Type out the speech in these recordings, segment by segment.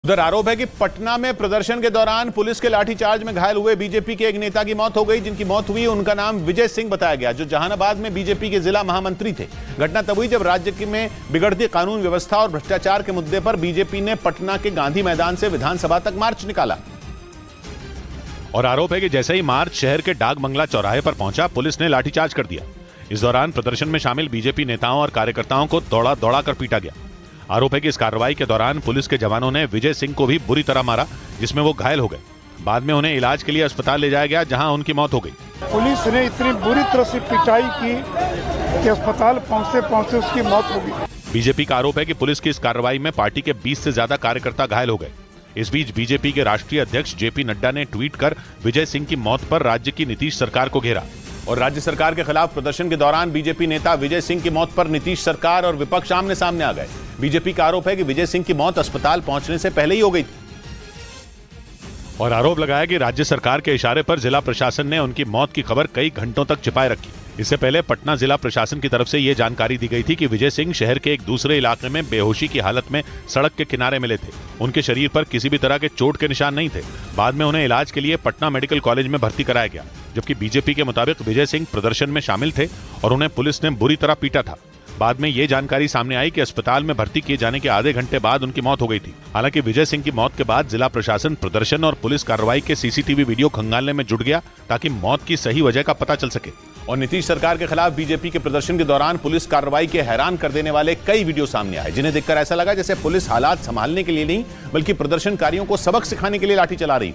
उधर आरोप है कि पटना में प्रदर्शन के दौरान पुलिस के लाठीचार्ज में घायल हुए बीजेपी के एक नेता की मौत हो गई। जिनकी मौत हुई उनका नाम विजय सिंह बताया गया, जो जहानाबाद में बीजेपी के जिला महामंत्री थे। घटना तब हुई जब राज्य में बिगड़ती कानून व्यवस्था और भ्रष्टाचार के मुद्दे पर बीजेपी ने पटना के गांधी मैदान से विधानसभा तक मार्च निकाला। और आरोप है कि जैसे ही मार्च शहर के डाक बंगला चौराहे पर पहुंचा, पुलिस ने लाठीचार्ज कर दिया। इस दौरान प्रदर्शन में शामिल बीजेपी नेताओं और कार्यकर्ताओं को दौड़ा दौड़ा कर पीटा गया। आरोप है कि इस कार्रवाई के दौरान पुलिस के जवानों ने विजय सिंह को भी बुरी तरह मारा, जिसमें वो घायल हो गए। बाद में उन्हें इलाज के लिए अस्पताल ले जाया गया, जहां उनकी मौत हो गई। पुलिस ने इतनी बुरी तरह से पिटाई की कि अस्पताल पहुंचते पहुंचते उसकी मौत हो गई। बीजेपी का आरोप है कि पुलिस की इस कार्रवाई में पार्टी के 20 से ज्यादा कार्यकर्ता घायल हो गए। इस बीच बीजेपी के राष्ट्रीय अध्यक्ष जेपी नड्डा ने ट्वीट कर विजय सिंह की मौत पर राज्य की नीतीश सरकार को घेरा। और राज्य सरकार के खिलाफ प्रदर्शन के दौरान बीजेपी नेता विजय सिंह की मौत पर नीतीश सरकार और विपक्ष आमने सामने आ गए। बीजेपी का आरोप है कि विजय सिंह की मौत अस्पताल पहुंचने से पहले ही हो गई थी। और आरोप लगाया कि राज्य सरकार के इशारे पर जिला प्रशासन ने उनकी मौत की खबर कई घंटों तक छिपाए रखी। इससे पहले पटना जिला प्रशासन की तरफ से यह जानकारी दी गई थी कि विजय सिंह शहर के एक दूसरे इलाके में बेहोशी की हालत में सड़क के किनारे मिले थे। उनके शरीर पर किसी भी तरह के चोट के निशान नहीं थे। बाद में उन्हें इलाज के लिए पटना मेडिकल कॉलेज में भर्ती कराया गया, जबकि बीजेपी के मुताबिक विजय सिंह प्रदर्शन में शामिल थे और उन्हें पुलिस ने बुरी तरह पीटा था। बाद में ये जानकारी सामने आई कि अस्पताल में भर्ती किए जाने के आधे घंटे बाद उनकी मौत हो गई थी। हालांकि विजय सिंह की मौत के बाद जिला प्रशासन प्रदर्शन और पुलिस कार्रवाई के सीसीटीवी वीडियो खंगालने में जुट गया, ताकि मौत की सही वजह का पता चल सके। और नीतीश सरकार के खिलाफ बीजेपी के प्रदर्शन के दौरान पुलिस कार्रवाई के हैरान कर देने वाले कई वीडियो सामने आए, जिन्हें देखकर ऐसा लगा जैसे पुलिस हालात संभालने के लिए नहीं बल्कि प्रदर्शनकारियों को सबक सिखाने के लिए लाठी चला रही।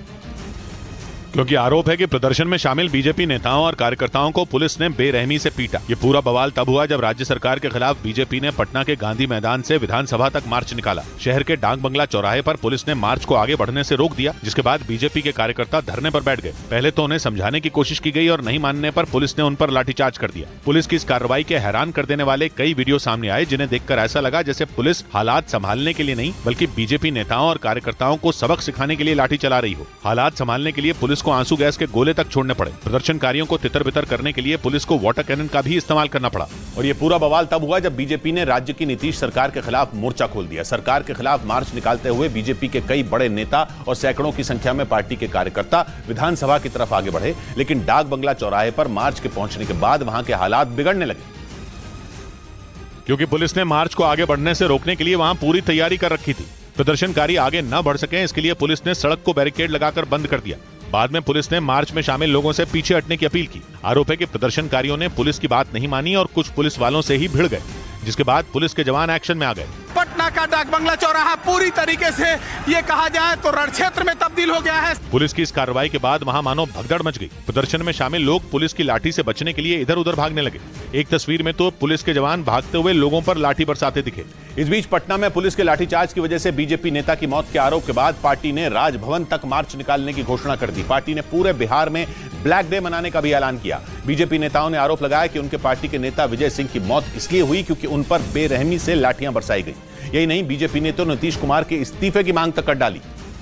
क्योंकि आरोप है कि प्रदर्शन में शामिल बीजेपी नेताओं और कार्यकर्ताओं को पुलिस ने बेरहमी से पीटा। ये पूरा बवाल तब हुआ जब राज्य सरकार के खिलाफ बीजेपी ने पटना के गांधी मैदान से विधानसभा तक मार्च निकाला। शहर के डाक बंगला चौराहे पर पुलिस ने मार्च को आगे बढ़ने से रोक दिया, जिसके बाद बीजेपी के कार्यकर्ता धरने पर बैठ गए। पहले तो उन्हें समझाने की कोशिश की गई और नहीं मानने पर पुलिस ने उन पर लाठीचार्ज कर दिया। पुलिस की इस कार्रवाई के हैरान कर देने वाले कई वीडियो सामने आए, जिन्हें देखकर ऐसा लगा जैसे पुलिस हालात संभालने के लिए नहीं बल्कि बीजेपी नेताओं और कार्यकर्ताओं को सबक सिखाने के लिए लाठी चला रही हो। हालात संभालने के लिए पुलिस को आंसू गैस के गोले तक छोड़ने पड़े। प्रदर्शनकारियों को तितर बितर करने के लिए पुलिस को वाटर कैनन का भी इस्तेमाल करना पड़ा। और ये पूरा बवाल तब हुआ जब बीजेपी ने राज्य की नीतीश सरकार के खिलाफ मोर्चा खोल दिया। सरकार के खिलाफ मार्च निकालते हुए बीजेपी के कई बड़े नेता और सैकड़ों की संख्या में पार्टी के कार्यकर्ता विधानसभा की तरफ आगे बढ़े, लेकिन डाक बंगला चौराहे पर मार्च के पहुंचने के बाद वहां के हालात बिगड़ने लगे। क्योंकि पुलिस ने मार्च को आगे बढ़ने से रोकने के लिए वहां पूरी तैयारी कर रखी थी। प्रदर्शनकारी आगे न बढ़ सके, इसके लिए पुलिस ने सड़क को बैरिकेड लगाकर बंद कर दिया। बाद में पुलिस ने मार्च में शामिल लोगों से पीछे हटने की अपील की। आरोप है कि प्रदर्शनकारियों ने पुलिस की बात नहीं मानी और कुछ पुलिस वालों से ही भिड़ गए, जिसके बाद पुलिस के जवान एक्शन में आ गए। पटना का डाक बंगला चौराहा पूरी तरीके से ये कहा जाए तो रण क्षेत्र में तब्दील हो गया है। पुलिस की इस कार्रवाई के बाद वहां मानो भगदड़ मच गई। प्रदर्शन में शामिल लोग पुलिस की लाठी से बचने के लिए इधर उधर भागने लगे। एक तस्वीर में तो पुलिस के जवान भागते हुए लोगों पर लाठी बरसाते दिखे। इस बीच पटना में पुलिस के लाठीचार्ज की वजह से बीजेपी नेता की मौत के आरोप के बाद पार्टी ने राजभवन तक मार्च निकालने की घोषणा कर दी। पार्टी ने पूरे बिहार में ब्लैक डे मनाने का भी ऐलान किया। बीजेपी नेताओं ने आरोप लगाया कि उनके पार्टी के नेता विजय सिंह की मौत इसलिए हुई क्योंकि उन पर बेरहमी से लाठियां बरसाई गई। यही नहीं, बीजेपी ने तो नीतीश कुमार के इस्तीफे की मांग तक कर डाली।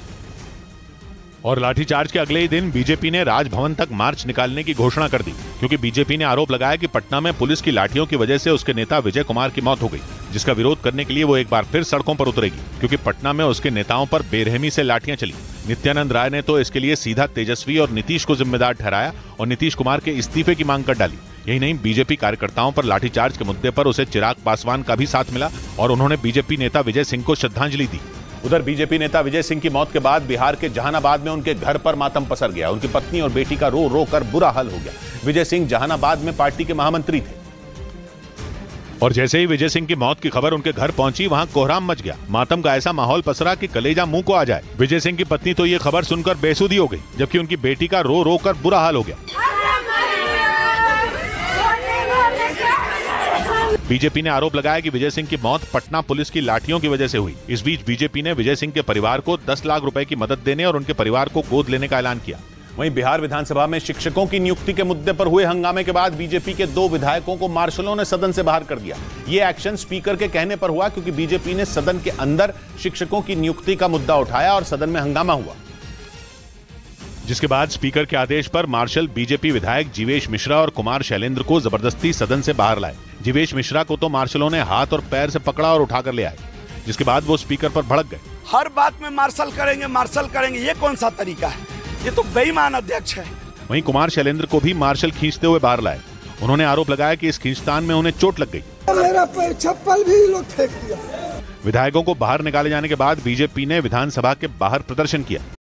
और लाठीचार्ज के अगले ही दिन बीजेपी ने राजभवन तक मार्च निकालने की घोषणा कर दी, क्योंकि बीजेपी ने आरोप लगाया कि पटना में पुलिस की लाठियों की वजह से उसके नेता विजय कुमार की मौत हो गई, जिसका विरोध करने के लिए वो एक बार फिर सड़कों पर उतरेगी, क्योंकि पटना में उसके नेताओं पर बेरहमी से लाठियां चली। नित्यानंद राय ने तो इसके लिए सीधा तेजस्वी और नीतीश को जिम्मेदार ठहराया और नीतीश कुमार के इस्तीफे की मांग कर डाली। यही नहीं, बीजेपी कार्यकर्ताओं पर लाठीचार्ज के मुद्दे पर उसे चिराग पासवान का भी साथ मिला और उन्होंने बीजेपी नेता विजय सिंह को श्रद्धांजलि दी। उधर बीजेपी नेता विजय सिंह की मौत के बाद बिहार के जहानाबाद में उनके घर पर मातम पसर गया। उनकी पत्नी और बेटी का रो रो कर बुरा हाल हो गया। विजय सिंह जहानाबाद में पार्टी के महामंत्री थे और जैसे ही विजय सिंह की मौत की खबर उनके घर पहुंची, वहां कोहराम मच गया। मातम का ऐसा माहौल पसरा कि कलेजा मुंह को आ जाए। विजय सिंह की पत्नी तो ये खबर सुनकर बेसुधी हो गई, जबकि उनकी बेटी का रो रो कर बुरा हाल हो गया। बीजेपी ने आरोप लगाया कि विजय सिंह की मौत पटना पुलिस की लाठियों की वजह से हुई। इस बीच बीजेपी ने विजय सिंह के परिवार को 10 लाख रुपए की मदद देने और उनके परिवार को गोद लेने का ऐलान किया। वहीं बिहार विधानसभा में शिक्षकों की नियुक्ति के मुद्दे पर हुए हंगामे के बाद बीजेपी के 2 विधायकों को मार्शलों ने सदन से बाहर कर दिया। ये एक्शन स्पीकर के कहने पर हुआ, क्योंकि बीजेपी ने सदन के अंदर शिक्षकों की नियुक्ति का मुद्दा उठाया और सदन में हंगामा हुआ, जिसके बाद स्पीकर के आदेश पर मार्शल बीजेपी विधायक जीवेश मिश्रा और कुमार शैलेंद्र को जबरदस्ती सदन से बाहर लाए। जीवेश मिश्रा को तो मार्शलों ने हाथ और पैर से पकड़ा और उठाकर ले आए, जिसके बाद वो स्पीकर पर भड़क गए। हर बात में मार्शल करेंगे, ये कौन सा तरीका है? ये तो बेईमान अध्यक्ष है। वहीं कुमार शैलेंद्र को भी मार्शल खींचते हुए बाहर लाए। उन्होंने आरोप लगाया कि इस खींचतान में उन्हें चोट लग गई। मेरा चप्पल भी लोग फेंक दिया। विधायकों को बाहर निकाले जाने के बाद बीजेपी ने विधानसभा के बाहर प्रदर्शन किया।